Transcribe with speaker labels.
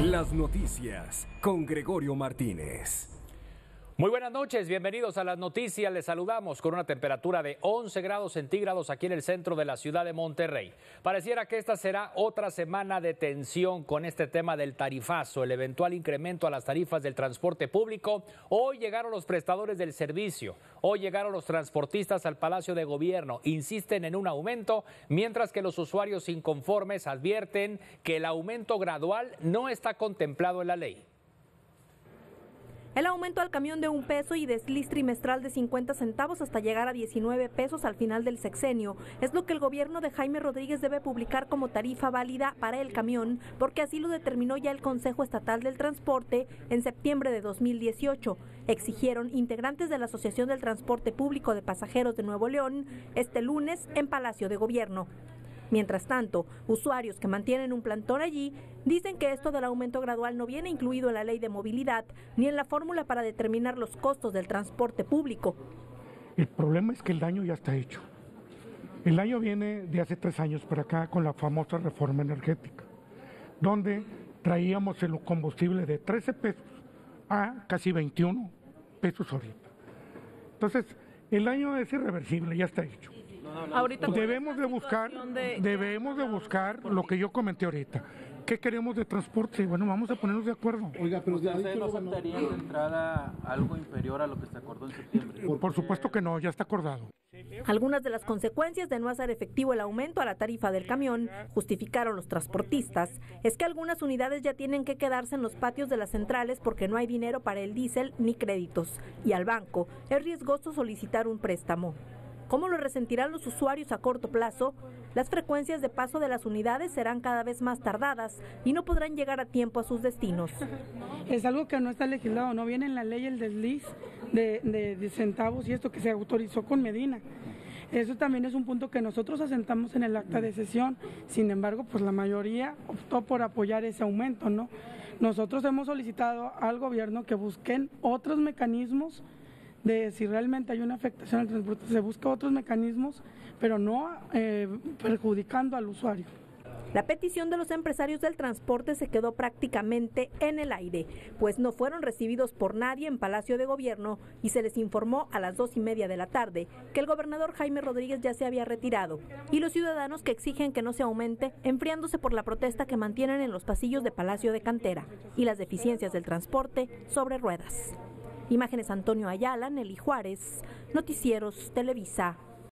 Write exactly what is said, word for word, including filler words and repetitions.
Speaker 1: Las noticias con Gregorio Martínez.
Speaker 2: Muy buenas noches, bienvenidos a las noticias. Les saludamos con una temperatura de once grados centígrados aquí en el centro de la ciudad de Monterrey. Pareciera que esta será otra semana de tensión con este tema del tarifazo, el eventual incremento a las tarifas del transporte público. Hoy llegaron los prestadores del servicio, hoy llegaron los transportistas al Palacio de Gobierno, insisten en un aumento, mientras que los usuarios inconformes advierten que el aumento gradual no está contemplado en la ley.
Speaker 3: El aumento al camión de un peso y desliz trimestral de cincuenta centavos hasta llegar a diecinueve pesos al final del sexenio es lo que el gobierno de Jaime Rodríguez debe publicar como tarifa válida para el camión, porque así lo determinó ya el Consejo Estatal del Transporte en septiembre de dos mil dieciocho. Exigieron integrantes de la Asociación del Transporte Público de Pasajeros de Nuevo León este lunes en Palacio de Gobierno. Mientras tanto, usuarios que mantienen un plantón allí dicen que esto del aumento gradual no viene incluido en la ley de movilidad ni en la fórmula para determinar los costos del transporte público.
Speaker 4: El problema es que el daño ya está hecho. El daño viene de hace tres años para acá con la famosa reforma energética, donde traíamos el combustible de trece pesos a casi veintiuno pesos ahorita. Entonces, el daño es irreversible, ya está hecho. Ahorita debemos de buscar, de... debemos de buscar lo que yo comenté ahorita. ¿Qué queremos de transporte? Bueno, vamos a ponernos de acuerdo.
Speaker 5: Oiga, pero ¿ustedes no aceptarían de entrada algo inferior a lo que se acordó en septiembre?
Speaker 4: Por, por supuesto que no, ya está acordado.
Speaker 3: Algunas de las consecuencias de no hacer efectivo el aumento a la tarifa del camión, justificaron los transportistas, es que algunas unidades ya tienen que quedarse en los patios de las centrales porque no hay dinero para el diésel ni créditos, y al banco es riesgoso solicitar un préstamo. ¿Cómo lo resentirán los usuarios a corto plazo? Las frecuencias de paso de las unidades serán cada vez más tardadas y no podrán llegar a tiempo a sus destinos.
Speaker 6: Es algo que no está legislado, no viene en la ley el desliz de, de, de centavos y esto que se autorizó con Medina. Eso también es un punto que nosotros asentamos en el acta de sesión, sin embargo, pues la mayoría optó por apoyar ese aumento, ¿no? Nosotros hemos solicitado al gobierno que busquen otros mecanismos de si realmente hay una afectación al transporte, se busca otros mecanismos, pero no eh, perjudicando al usuario.
Speaker 3: La petición de los empresarios del transporte se quedó prácticamente en el aire, pues no fueron recibidos por nadie en Palacio de Gobierno y se les informó a las dos y media de la tarde que el gobernador Jaime Rodríguez ya se había retirado, y los ciudadanos que exigen que no se aumente, enfriándose por la protesta que mantienen en los pasillos de Palacio de Cantera y las deficiencias del transporte sobre ruedas. Imágenes Antonio Ayala, Nelly Juárez, Noticieros Televisa.